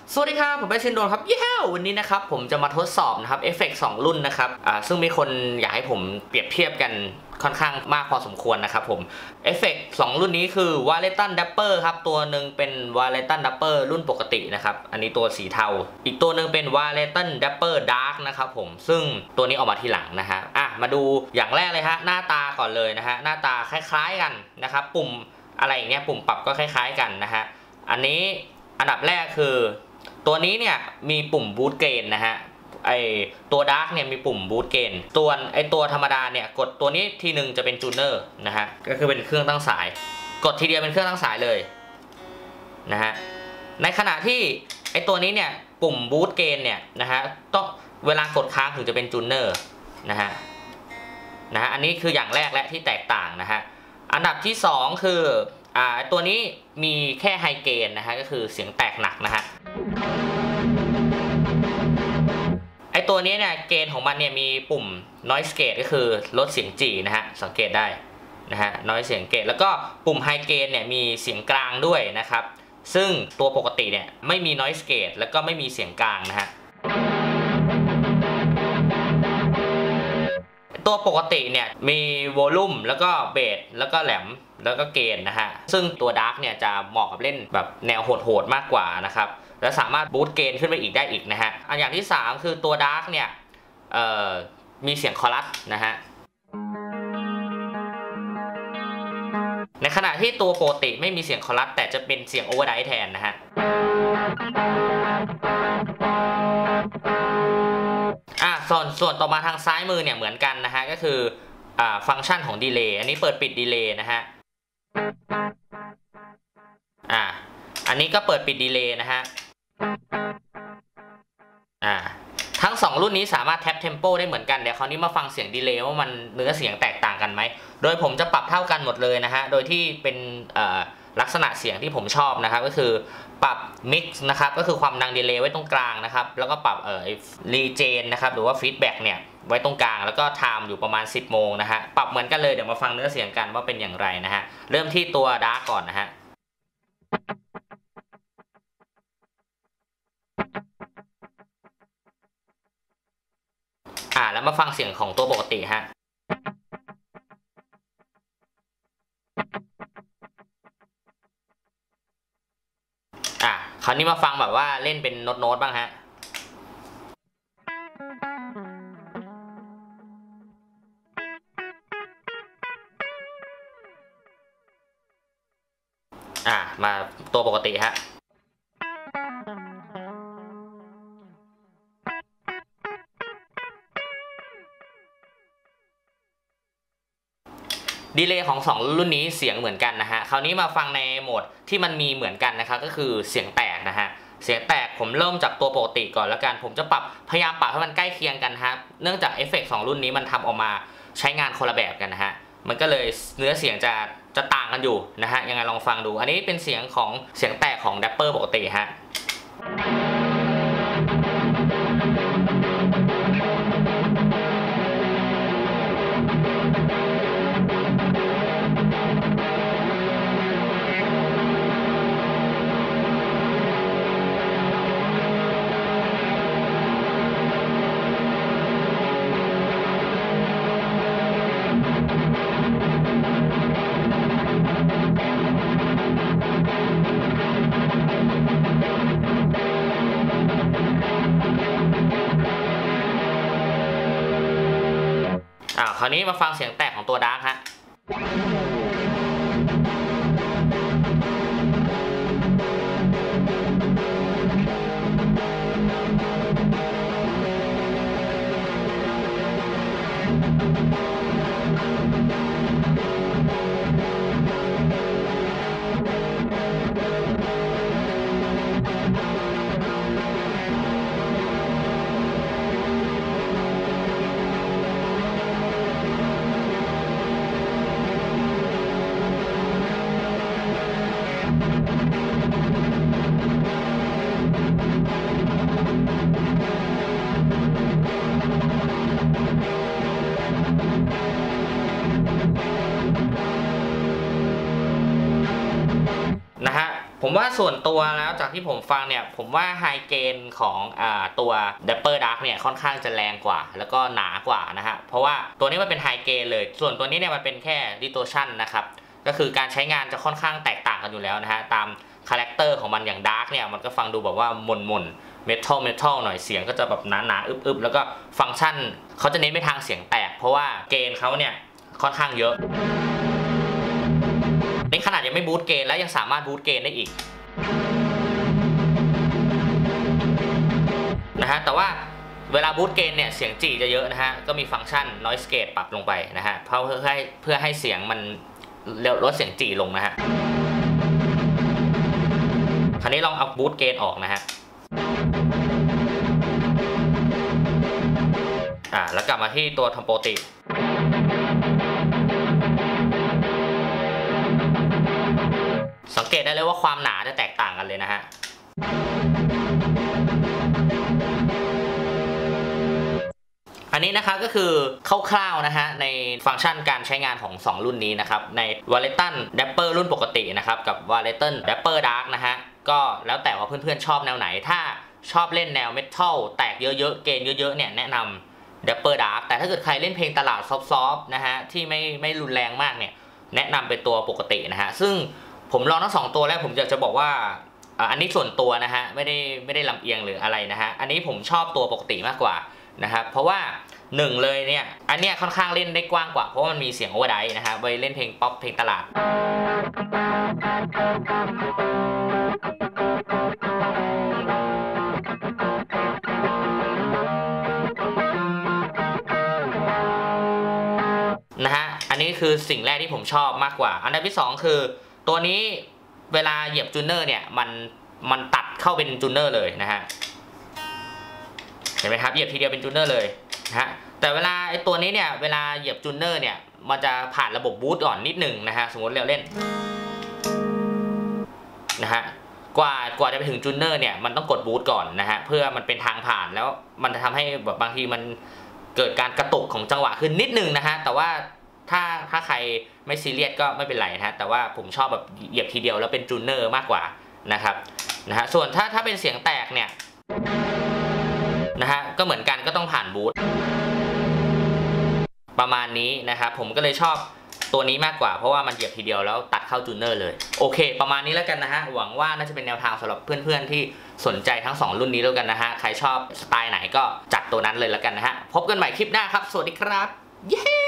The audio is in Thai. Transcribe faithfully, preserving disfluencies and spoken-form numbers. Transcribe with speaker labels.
Speaker 1: สวัสดีครับผมเป็นชินโดนครับเย้วันนี้นะครับผมจะมาทดสอบนะครับเอฟเฟกต์สองรุ่นนะครับอ่าซึ่งมีคนอยากให้ผมเปรียบเทียบกันค่อนข้างมากพอสมควรนะครับผมเอฟเฟกต์สองรุ่นนี้คือ Waletan Dapper ครับตัวหนึ่งเป็น Waletan Dapper รุ่นปกตินะครับอันนี้ตัวสีเทาอีกตัวหนึ่งเป็น Waletan Dapper Dark นะครับผมซึ่งตัวนี้ออกมาทีหลังนะฮะอ่ะมาดูอย่างแรกเลยฮะหน้าตาก่อนเลยนะฮะหน้าตาคล้ายๆกันนะครับปุ่มอะไรอย่างเงี้ยปุ่มปรับก็คล้ายๆกันนะฮะอันนี้อันดับแรกคือตัวนี้เนี่ยมีปุ่มบูตเกนนะฮะไอตัวดาร์กเนี่ยมีปุ่มบูตเกนตัวไอตัวธรรมดาเนี่ยกดตัวนี้ทีหนึ่งจะเป็นจูเนอร์นะฮะก็คือเป็นเครื่องตั้งสายกดทีเดียวเป็นเครื่องตั้งสายเลยนะฮะในขณะที่ไอตัวนี้เนี่ยปุ่มบูตเกนเนี่ยนะฮะต้องเวลากดค้างถึงจะเป็นจูเนอร์นะฮะนะฮะอันนี้คืออย่างแรกและที่แตกต่างนะฮะอันดับที่สองคืออ่าตัวนี้มีแค่ไฮเกนนะฮะก็คือเสียงแตกหนักนะฮะไอตัวนี้เนี่ยเกณฑ์ของมันเนี่ยมีปุ่ม noise gate ก็คือลดเสียงจีนะฮะสังเกตได้นะฮะ noise เสียงเกตแล้วก็ปุ่ม high gain เนี่ยมีเสียงกลางด้วยนะครับซึ่งตัวปกติเนี่ยไม่มี noise gate แล้วก็ไม่มีเสียงกลางนะฮะตัวปกติเนี่ยมีวอลลุ่มแล้วก็เบสแล้วก็แหลมแล้วก็เกนนะฮะซึ่งตัวดาร์กเนี่ยจะเหมาะกับเล่นแบบแนวโหดๆมากกว่านะครับและสามารถบูตเกนขึ้นไปอีกได้อีกนะฮะอันอย่างที่สามคือตัวดาร์กเนี่ยเอ่อมีเสียงคอรัสนะฮะในขณะที่ตัวปกติไม่มีเสียงคอรัสแต่จะเป็นเสียงโอเวอร์ไดร์แทนนะฮะอ่ะส่วนส่วนต่อมาทางซ้ายมือเนี่ยเหมือนกันนะฮะก็คืออ่าฟังก์ชันของดีเลย์อันนี้เปิดปิดดีเลย์นะฮะอ่าอันนี้ก็เปิดปิดดีเลย์นะฮะอ่าทั้งสองรุ่นนี้สามารถแท็บเทมโปได้เหมือนกันเดี๋ยวคราวนี้มาฟังเสียงดีเลย์ว่ามันเนื้อเสียงแตกต่างกันไหมโดยผมจะปรับเท่ากันหมดเลยนะฮะโดยที่เป็นลักษณะเสียงที่ผมชอบนะครับก็คือปรับมิกซ์นะครับก็คือความดังดีเลย์ไว้ตรงกลางนะครับแล้วก็ปรับเอ่อรีเจนนะครับหรือว่าฟีดแบ็กเนี่ยไว้ตรงกลางแล้วก็ไทม์อยู่ประมาณสิบโมงนะฮะปรับเหมือนกันเลยเดี๋ยวมาฟังเนื้อเสียงกันว่าเป็นอย่างไรนะฮะเริ่มที่ตัวดาร์กก่อนนะฮะอ่าแล้วมาฟังเสียงของตัวปกติฮะอ่าคราวนี้มาฟังแบบว่าเล่นเป็นโน้ตโน้ตบ้างฮะอ่ามาตัวปกติฮะดีเลย์ของสองรุ่นนี้เสียงเหมือนกันนะฮะคราวนี้มาฟังในโหมดที่มันมีเหมือนกันนะครับก็คือเสียงแตกนะฮะเสียงแตกผมเริ่มจากตัวปกติก่อนแล้วกันผมจะปรับพยายามปรับให้มันใกล้เคียงกันฮะเนื่องจากเอฟเฟกต์สองรุ่นนี้มันทำออกมาใช้งานคนละแบบกันนะฮะมันก็เลยเนื้อเสียงจะจะต่างกันอยู่นะฮะยังไงลองฟังดูอันนี้เป็นเสียงของเสียงแตกของ Dapper ปกติฮะอ่าคราวนี้มาฟังเสียงแตกของตัวดาร์กฮะผมว่าส่วนตัวแล้วจากที่ผมฟังเนี่ยผมว่าไฮเกนของอ่าตัว Dapper Dark เนี่ยค่อนข้างจะแรงกว่าแล้วก็หนากว่านะฮะเพราะว่าตัวนี้มันเป็นไฮเกนเลยส่วนตัวนี้เนี่ยมันเป็นแค่ distortion นะครับก็คือการใช้งานจะค่อนข้างแตกต่างกันอยู่แล้วนะฮะตามคาแรคเตอร์ของมันอย่าง Dark เนี่ยมันก็ฟังดูแบบว่าหม่นๆ Metal Metal หน่อยเสียงก็จะแบบหนาๆอึบๆแล้วก็ฟังก์ชันเขาจะเน้นไปทางเสียงแตกเพราะว่าเกนเขาเนี่ยค่อนข้างเยอะนี่ขนาดยังไม่บูตเกนแล้วยังสามารถบูตเกนได้อีกนะฮะแต่ว่าเวลาบูตเกนเนี่ยเสียงจีจะเยอะนะฮะก็มีฟังก์ชัน noise gate ปรับลงไปนะฮะเพื่อให้เพื่อให้เสียงมันลดเสียงจีลงนะฮะคราวนี้ลองเอาบูตเกนออกนะฮะอ่าแล้วกลับมาที่ตัวทำปกติสังเกตได้เลยว่าความหนาจะแตกต่างกันเลยนะฮะอันนี้นะคะก็คือคร่าวๆนะฮะในฟังก์ชันการใช้งานของสองรุ่นนี้นะครับใน Wallington Dapper รุ่นปกตินะครับกับ Wallington Dapper Dark นะฮะก็แล้วแต่ว่าเพื่อนๆชอบแนวไหนถ้าชอบเล่นแนว Metal แตกเยอะๆเกนเยอะๆเนี่ยแนะนำ Dapper Dark แต่ถ้าเกิดใครเล่นเพลงตลาดซอฟต์ๆนะฮะที่ไม่ไม่รุนแรงมากเนี่ยแนะนำเป็นตัวปกตินะฮะซึ่งผมลองทั้งสองตัวแล้วผมอยากจะบอกว่าอันนี้ส่วนตัวนะฮะไม่ได้ไม่ได้ลำเอียงหรืออะไรนะฮะอันนี้ผมชอบตัวปกติมากกว่านะครับเพราะว่าหนึ่งเลยเนี่ยอันเนี้ยค่อนข้างเล่นได้กว้างกว่าเพราะว่ามันมีเสียงโอเวอร์ไดร์นะฮะไว้เล่นเพลงป๊อปเพลงตลาดนะฮะอันนี้คือสิ่งแรกที่ผมชอบมากกว่าอันดับที่สองคือตัวนี้เวลาเหยียบจูเนอร์เนี่ยมันมันตัดเข้าเป็นจูเนอร์เลยนะฮะเห็นไหมครับเหยียบทีเดียวเป็นจูเนอร์เลยนะฮะแต่เวลาไอ้ตัวนี้เนี่ยเวลาเหยียบจูเนอร์เนี่ยมันจะผ่านระบบบูตก่อนนิดหนึ่งนะฮะสมมติเราเล่นนะฮะกว่ากว่าจะไปถึงจูเนอร์เนี่ยมันต้องกดบูตก่อนนะฮะเพื่อมันเป็นทางผ่านแล้วมันจะทำให้แบบบางทีมันเกิดการกระตุกของจังหวะขึ้นนิดหนึ่งนะฮะแต่ว่าถ้าถ้าใครไม่ซีเรียสก็ไม่เป็นไรนะฮะแต่ว่าผมชอบแบบเหยียบทีเดียวแล้วเป็นจูเนอร์มากกว่านะครับนะฮะส่วนถ้าถ้าเป็นเสียงแตกเนี่ยนะฮะก็เหมือนกันก็ต้องผ่านบูตประมาณนี้นะครับผมก็เลยชอบตัวนี้มากกว่าเพราะว่ามันเหยียบทีเดียวแล้วตัดเข้าจูเนอร์เลยโอเคประมาณนี้แล้วกันนะฮะหวังว่าน่าจะเป็นแนวทางสำหรับเพื่อนๆที่สนใจทั้งสองรุ่นนี้แล้วกันนะฮะใครชอบสไตล์ไหนก็จัดตัวนั้นเลยแล้วกันนะฮะพบกันใหม่คลิปหน้าครับสวัสดีครับเย้